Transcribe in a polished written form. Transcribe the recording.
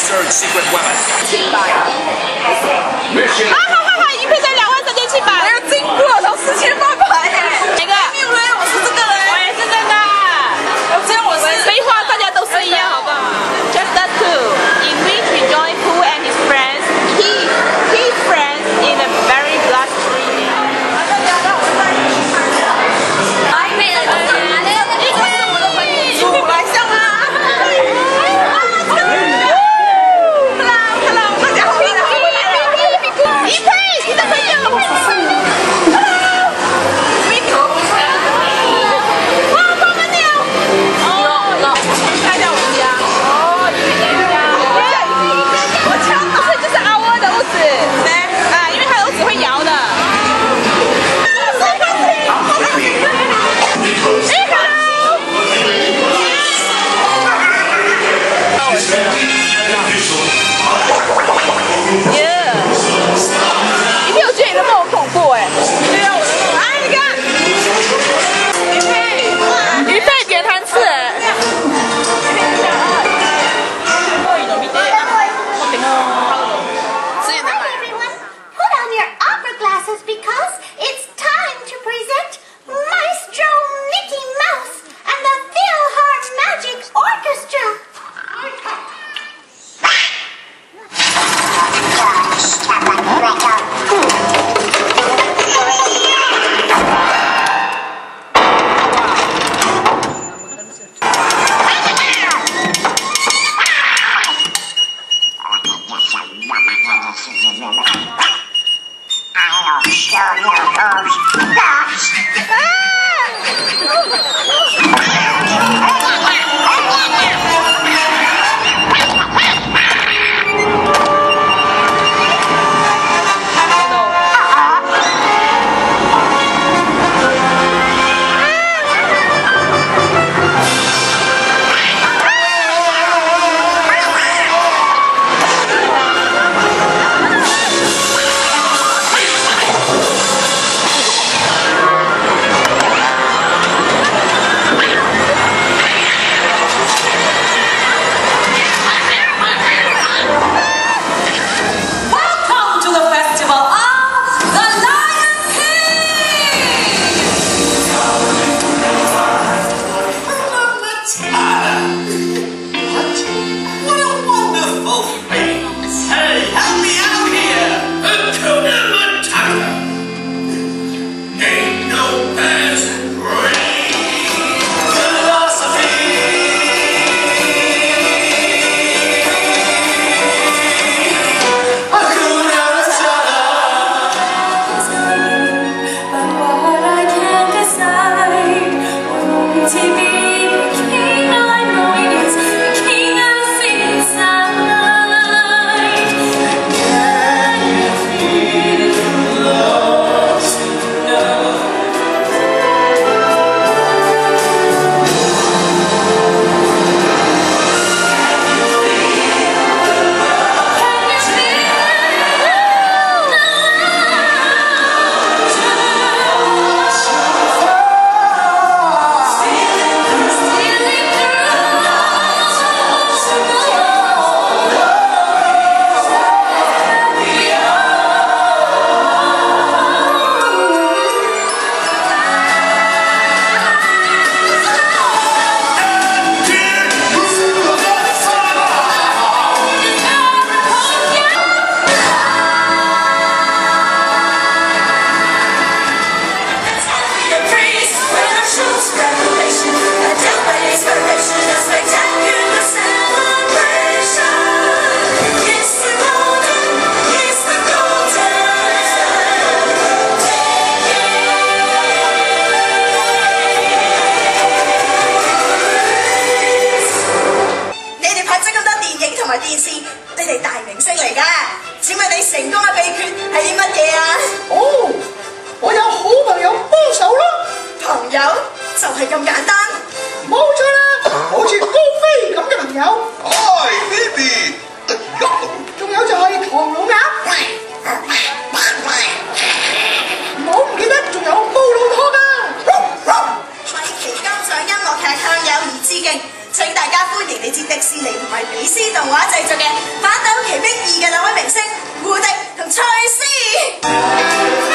secret weapon. 700。一片才23700。我要进步了，从4800耶。哪个？没有嘞，我是这个嘞。我也是这个。这样我是。废话，大家都是一样，好不好 ？Just the two, in which we join Pooh and his friends. His friends in a very large tree. 来，美人哪里？这个是我的朋友，来上啊！ 就係咁簡單。冇錯啦，好似高飛咁嘅朋友。 Hi baby。 仲有就係唐老鴨。唔好唔記得，仲有布魯托㗎。為期金像音樂劇向友誼致敬， 請大家歡迎嚟自迪士尼同埋美斯動畫製作嘅《反斗奇兵2》嘅兩位明星胡迪同蔡思。